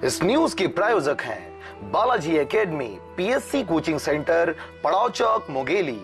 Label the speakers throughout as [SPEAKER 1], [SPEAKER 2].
[SPEAKER 1] इस न्यूज के प्रायोजक हैं Balaji academy, PSC coaching centre, Padav Chowk, Mungeli.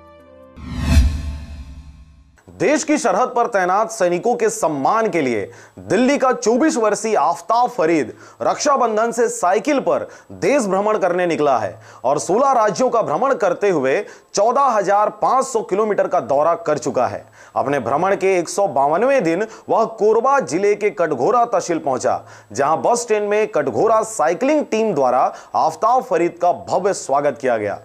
[SPEAKER 2] देश की सरहद पर तैनात सैनिकों के सम्मान के लिए दिल्ली का 24 वर्षीय आफ्ताब फरीद रक्षाबंधन से साइकिल पर देश भ्रमण करने निकला है और 16 राज्यों का भ्रमण करते हुए 14,500 किलोमीटर का दौरा कर चुका है। अपने भ्रमण के 152वें दिन वह कोरबा जिले के कटघोरा तहसील पहुंचा, जहां बस स्टैंड में कटघोरा साइकिलिंग टीम द्वारा आफ्ताब फरीद का भव्य स्वागत किया गया।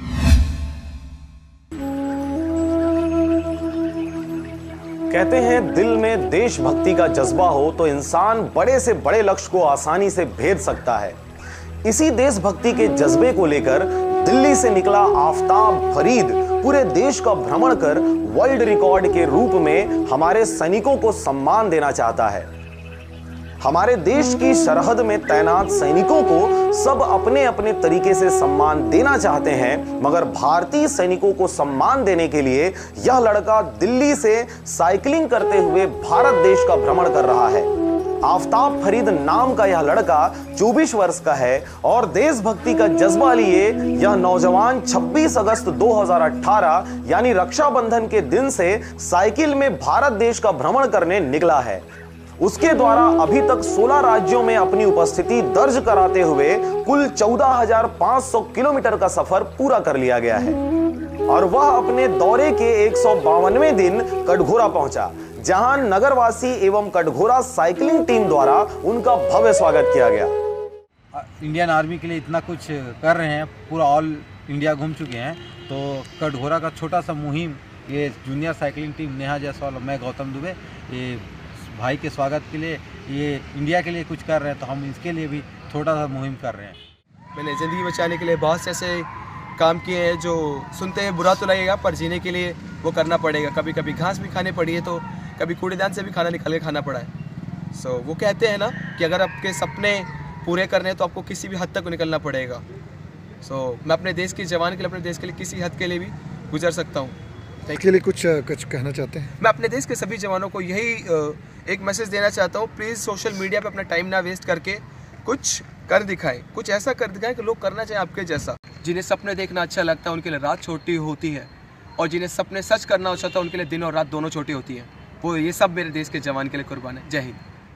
[SPEAKER 2] कहते हैं दिल में देशभक्ति का जज्बा हो तो इंसान बड़े से बड़े लक्ष्य को आसानी से भेद सकता है। इसी देशभक्ति के जज्बे को लेकर दिल्ली से निकला आफ्ताब फरीद पूरे देश का भ्रमण कर वर्ल्ड रिकॉर्ड के रूप में हमारे सैनिकों को सम्मान देना चाहता है। हमारे देश की सरहद में तैनात सैनिकों को सब अपने अपने तरीके से सम्मान देना चाहते हैं, मगर भारतीय सैनिकों को सम्मान देने के लिए यह लड़का दिल्ली से साइकिलिंग करते हुए भारत देश का भ्रमण कर रहा है। आफ्ताब फरीद नाम का यह लड़का 24 वर्ष का है और देशभक्ति का जज्बा लिए यह नौजवान 26 अगस्त 2018 यानी रक्षाबंधन के दिन से साइकिल में भारत देश का भ्रमण करने निकला है। उसके द्वारा अभी तक 16 राज्यों में अपनी उपस्थिति दर्ज कराते हुए कुल 14,500 किलोमीटर का सफर पूरा कर लिया गया है और वह अपने दौरे के 152वें दिन कटघोरा पहुंचा, जहां नगरवासी एवं कटघोरा साइकिलिंग टीम द्वारा उनका भव्य स्वागत किया गया।
[SPEAKER 3] इंडियन आर्मी के लिए इतना कुछ कर रहे हैं, पूरा ऑल इंडिया घूम चुके हैं, तो कटघोरा का छोटा सा मुहिम ये junior cycling team Neha Jaiswal और मैं गौतम दुबे ये भाई के स्वागत के लिए ये इंडिया के लिए कुछ कर रहे हैं, तो हम इसके लिए भी छोटा सा मुहिम कर रहे हैं।
[SPEAKER 4] मैंने ज़िंदगी बचाने के लिए बहुत से ऐसे काम किए हैं जो सुनते हैं बुरा तो लगेगा, पर जीने के लिए वो करना पड़ेगा। कभी कभी घास भी खानी पड़ी है, तो कभी कूड़ेदान से भी खाना निकाल के खाना पड़ा है। सो वो कहते हैं ना कि अगर आपके सपने पूरे करने हैं तो आपको किसी भी हद तक निकलना पड़ेगा। सो मैं अपने देश के जवान के लिए, अपने देश के लिए किसी हद के लिए भी गुजर सकता हूँ।
[SPEAKER 5] इसके लिए कुछ कहना चाहते हैं?
[SPEAKER 4] मैं अपने देश के सभी जवानों को यही एक मैसेज देना चाहता हूँ, प्लीज़ सोशल मीडिया पे अपना टाइम ना वेस्ट करके कुछ कर दिखाएं, कुछ ऐसा कर दिखाएं कि लोग करना चाहें आपके जैसा। जिन्हें सपने देखना अच्छा लगता है उनके लिए रात छोटी होती है, और जिन्हें सपने सच करना अच्छा होता है उनके लिए दिन और रात दोनों छोटी होती है। वो ये सब मेरे देश के जवान के लिए कुर्बान है। जय हिंद।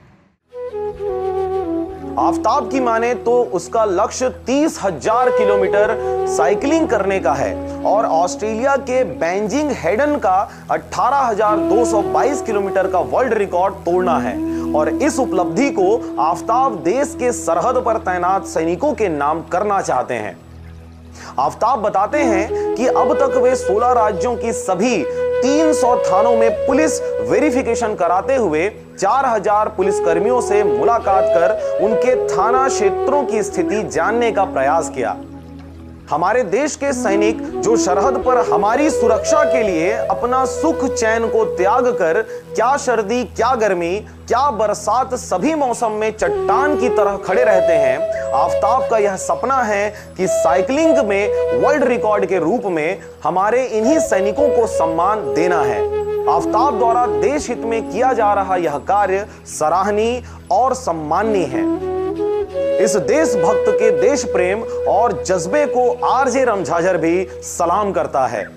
[SPEAKER 2] आफ्ताब की माने तो उसका लक्ष्य 30,000 किलोमीटर साइकिलिंग करने का है और ऑस्ट्रेलिया के बेजिंग हेडन का 18,222 किलोमीटर का वर्ल्ड रिकॉर्ड तोड़ना है। और इस उपलब्धि को आफ्ताब देश के सरहद पर तैनात सैनिकों के नाम करना चाहते हैं। आफ्ताब बताते हैं कि अब तक वे 16 राज्यों की सभी 300 थानों में पुलिस वेरिफिकेशन कराते हुए 4,000 पुलिसकर्मियों से मुलाकात कर उनके थाना क्षेत्रों की स्थिति जानने का प्रयास किया। हमारे देश के सैनिक जो सरहद पर हमारी सुरक्षा के लिए अपना सुख चैन को त्याग कर क्या सर्दी, क्या गर्मी, क्या बरसात सभी मौसम में चट्टान की तरह खड़े रहते हैं, आफ्ताब का यह सपना है कि साइकिलिंग में वर्ल्ड रिकॉर्ड के रूप में हमारे इन्हीं सैनिकों को सम्मान देना है। आफ्ताब द्वारा देश हित में किया जा रहा यह कार्य सराहनीय और सम्माननीय है। इस देशभक्त के देश प्रेम और जज्बे को आरजे रमझाझर भी सलाम करता है।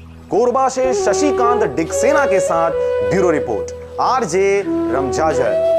[SPEAKER 2] कोरबा से शशिकांत डिक्सेना के साथ ब्यूरो रिपोर्ट, आरजे रमझाझर।